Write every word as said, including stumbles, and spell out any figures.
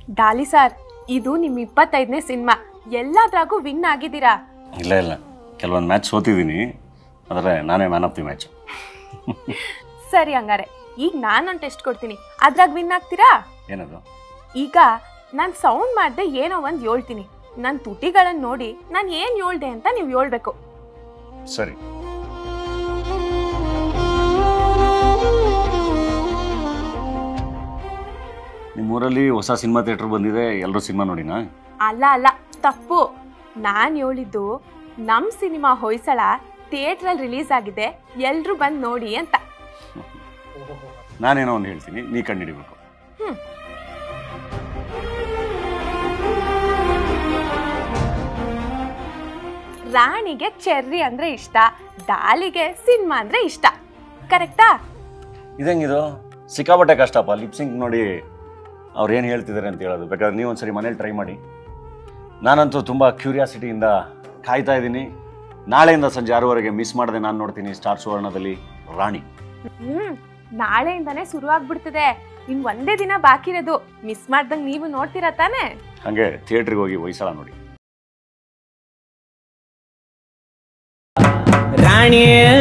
Daali sir, ಇದು ನಿಮ್ಮ ಇಪ್ಪತ್ತೈದನೇ ಸಿನಿಮಾ, ಎಲ್ಲಾದ್ರಾಗೂ ವಿನ್ ಆಗಿದ್ದೀರಾ? ಇಲ್ಲ ಇಲ್ಲ, ಕೆಲವೊಂದು ಮ್ಯಾಚ್ ಸೋತಿದ್ದೀನಿ, ಆದರೆ ನಾನೇ ಮ್ಯಾನ್ ಆಫ್ ದಿ ಮ್ಯಾಚ್. ಸರಿ, ಹಂಗಾರೆ ಈಗ ನಾನೊಂದು ಟೆಸ್ಟ್ ಕೊಡ್ತೀನಿ, ಅದ್ರಾಗ ವಿನ್ ಆಗ್ತೀರಾ? ಏನದು? ಈಗ ನಾನು ಸೌಂಡ್ ಮಾಡದೆ ಏನೋ ಒಂದು ಹೇಳ್ತೀನಿ, ನನ್ನ ತುಟಿಗಳನ್ನು ನೋಡಿ ನಾನು ಏನು ಹೇಳ್ದೆ ಅಂತ ನೀವು ಹೇಳ್ಬೇಕು. ಸರಿ. ನಿಮ್ಮೂರಲ್ಲಿ ಹೊಸ ಸಿನಿಮಾ ಥಿಯೇಟರ್ ಬಂದಿದೆ, ಎಲ್ಲರೂ ಸಿನಿಮಾ ನೋಡಿನಾ? ಅಲ್ಲ ಅಲ್ಲ, ತಪ್ಪು. ನಾನು ಹೇಳಿದ್ದು ನಮ್ಮ ಸಿನಿಮಾ ಹೊಯ್ಸಳ ಥಿಯೇಟ್ರಲ್ಲಿ ರಿಲೀಸ್ ಆಗಿದೆ, ಎಲ್ಲರೂ ಬಂದು ನೋಡಿ ಅಂತ. ನಾನೇನೋ ಒಂದು ಹೇಳ್ತೀನಿ, ನೀ ಕಂಡುಹಿಡಿಬೇಕು. ಹ್ಮ್ ರಾಣಿಗೆ ಚೆರ್ರಿ ಅಂದ್ರೆ ಇಷ್ಟ, ಡಾಲಿಗೆ ಸಿನಿಮಾ ಅಂದ್ರೆ ಇಷ್ಟ, ಕರೆಕ್ಟಾ? ಇದಂಗಿದು ಸಿಕ್ಕಾಪಟ್ಟೆ ಕಷ್ಟಪ್ಪ, ಲಿಪ್ಸಿಂಗ್ ನೋಡಿ ಅವ್ರು ಏನು ಹೇಳ್ತಿದ್ದಾರೆ ಅಂತ ಹೇಳೋದು. ಬೇಕಾದ್ರೆ ನೀವು ಒಂದ್ಸರಿ ಮನೇಲಿ ಟ್ರೈ ಮಾಡಿ. ನಾನಂತೂ ತುಂಬ ಕ್ಯೂರಿಯಾಸಿಟಿಯಿಂದ ಕಾಯ್ತಾ ಇದ್ದೀನಿ. ನಾಳೆಯಿಂದ ಸಂಜೆ ಆರೂವರೆಗೆ ಮಿಸ್ ಮಾಡದೆ ನಾನು ನೋಡ್ತೀನಿ ಸ್ಟಾರ್ ಸುವರ್ಣದಲ್ಲಿ ರಾಣಿ. ಹ್ಮ್ ನಾಳೆಯಿಂದಾನೇ ಶುರು ಆಗ್ಬಿಡ್ತದೆ, ಇನ್ ಒಂದೇ ದಿನ ಬಾಕಿ ಇರೋದು. ಮಿಸ್ ಮಾಡ್ದಂಗೆ ನೀವು ನೋಡ್ತೀರಾ ತಾನೆ? ಹಾಗೆ ಥಿಯೇಟ್ರಿಗೆ ಹೋಗಿ ಹೊಯ್ಸಳ ನೋಡಿ. ರಾಣಿ